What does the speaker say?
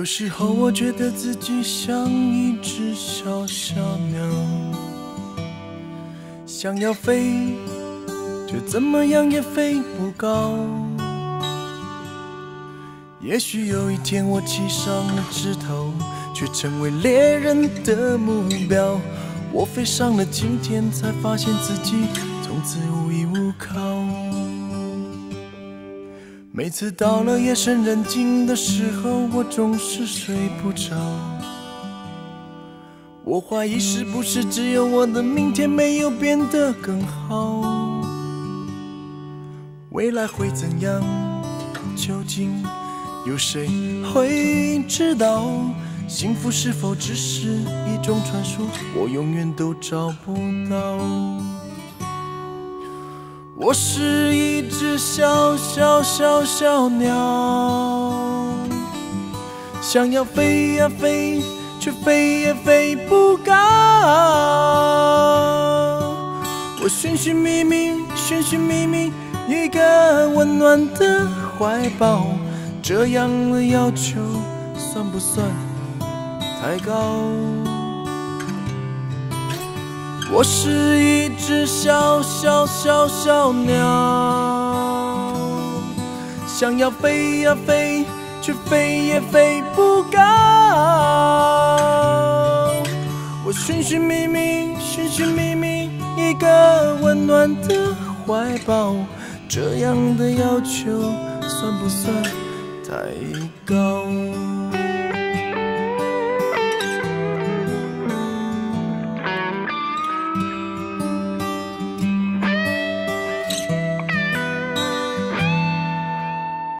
时候我觉得自己像一只小小鸟，想要飞，却怎么样也飞不高。也许有一天我栖上了枝头，却成为猎人的目标。我飞上了青天，才发现自己从此无依无靠。每次到了夜深人静的时候，我总是睡不着。我怀疑是不是只有我的明天没有变得更好？未来会怎样？究竟有谁会知道？幸福是否只是一种传说？我永远都找不到。我是一只小小小小鸟，想要飞呀飞，却飞也飞不高。我寻寻觅觅，寻寻觅觅一个温暖的怀抱，这样的要求算不算太高？我是一只小小小小鸟，想要飞呀飞，却飞也飞不高。我寻寻觅觅，寻寻觅觅一个温暖的怀抱，这样的要求算不算太高？